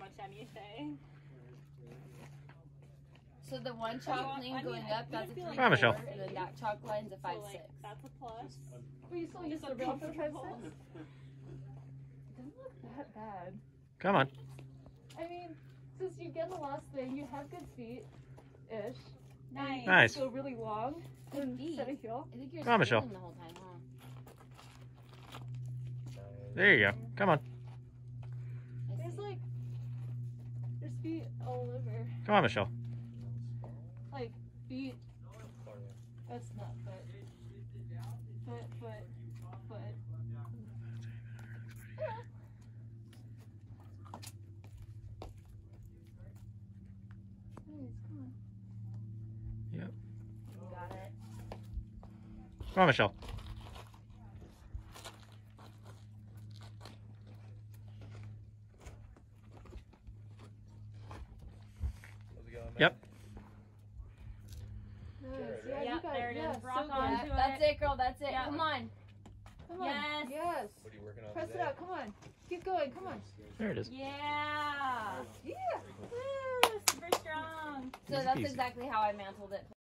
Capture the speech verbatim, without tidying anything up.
much M you say. So the one chalk lane going up, that's a three Come on, Michelle. four, and then that chalk line's a five So, like, six. that's a plus. Well, you still use the real for five six? Doesn't look that bad. Come on. I mean, since you get the last thing, you have good feet-ish. Nice. Nice. Go really long instead of heel. I think you're Come on, Michelle. spinning the whole time, huh? There you go. Come on. I There's see. like, there's feet all over. Come on, Michelle. Like, feet. That's not foot. Foot, foot, foot. Yeah. Nice, come on. Yep. You got it. Come on, Michelle. Yep. Nice. Yeah, Yep, you got there it. it Yeah, is. Rock so on good. to it. That's it, girl. That's it. Yeah. Come on. Come on. Yes. Yes. What are you working on Press today? it out. Come on. Keep going. Come on. There it is. Yeah. Yeah. Woo, super strong. So Easy that's peasy. exactly how I mantled it.